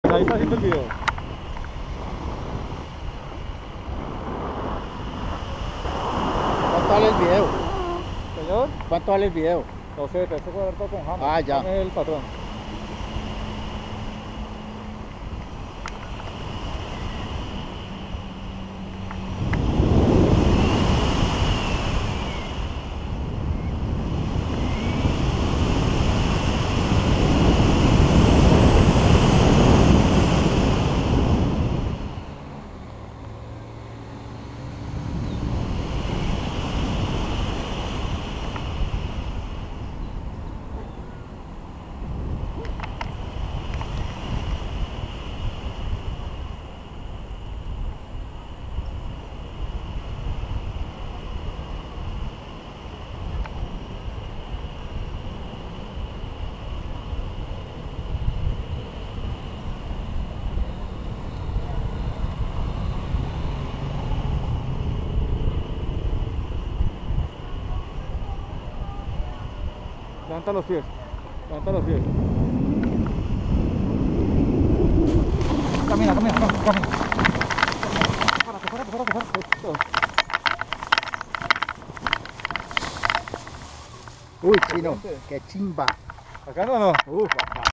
Ahí está haciendo el video. ¿Cuánto vale el video? Señor, ¿Cuánto vale el video? no sé, te estoy cuadrando con James. Ah, ya. James es el patrón. Levanta los pies. Levanta los pies. Camina, camina, camina, camina. Párate. Esto. Uy, chino, qué chimba. ¿Acá no? Uf,